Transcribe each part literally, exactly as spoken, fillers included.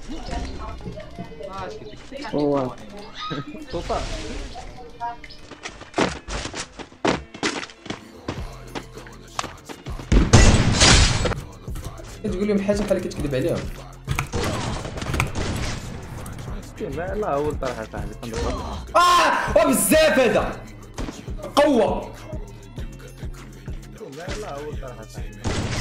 هو سلطان. تقول لهم حاجه خليك تكذب عليهم. لا لا اول طرحه صاحبي. اه بزاف هذا قوه. لا لا اول طرحه صاحبي.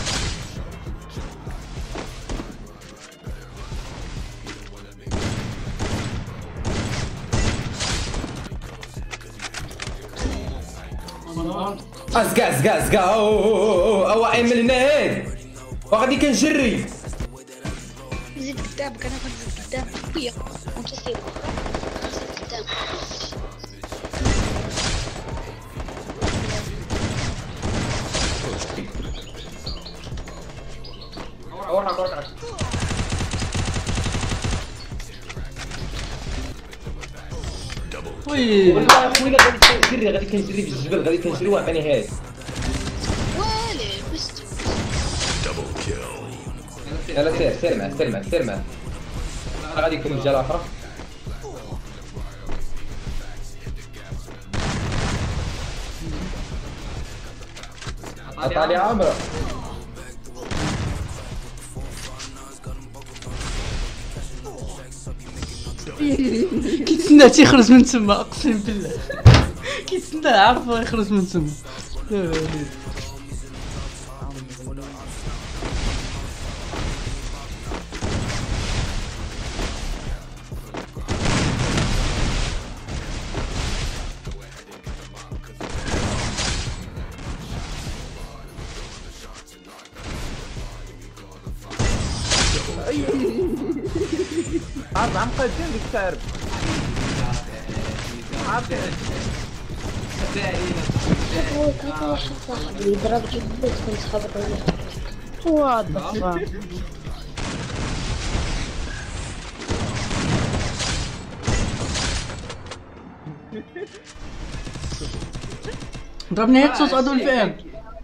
ازقا ازقا ازقا او ايمن النهاد وغادي كنجري. زيد قدامك، انا كنزيد قدامك خويا وانت سير زيد قدامك. وراك وراك. وي والله خويا غادي كنجري غادي كنجري في الجبل غادي كنجري وعطيني هاد. والي بس لا لا سير سير معاه سير معاه سير معاه. غادي يكون رجاله اخرى. عطاني عامره. كيتسنى تيخرج من تما اقسم بالله. كيتسنى عارفه يخرج من تما. لا لا لا. عارف عم قادين ديك التعرف. عارف هو كان واحد صاحبي يضرب جبت كنت خبر عليه. واضح. ضربني هيك صوت ادولف ام.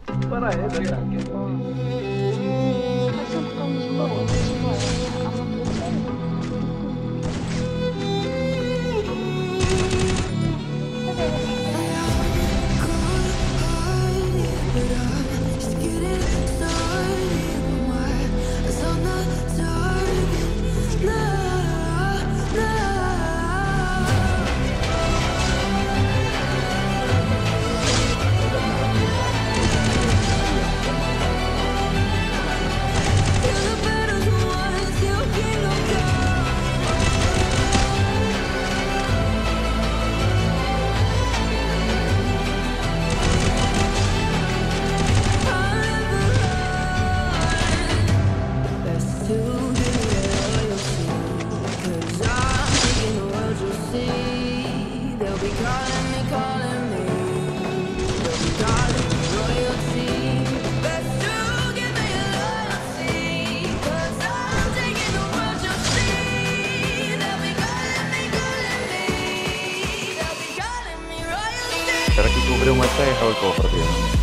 Cara que cobriu uma terra ou cofre dele.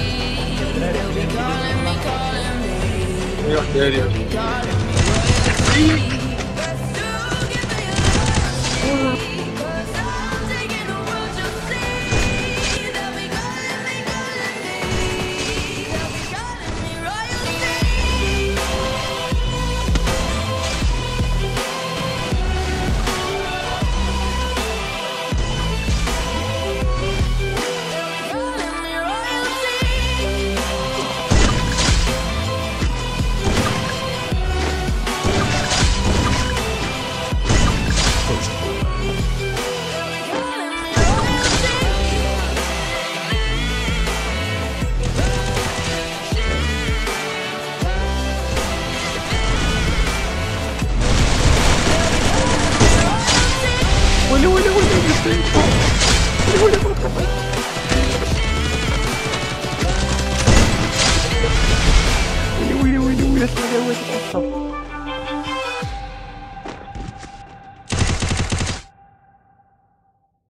Sério. ويلي ويلي ويلي ويلي ويلي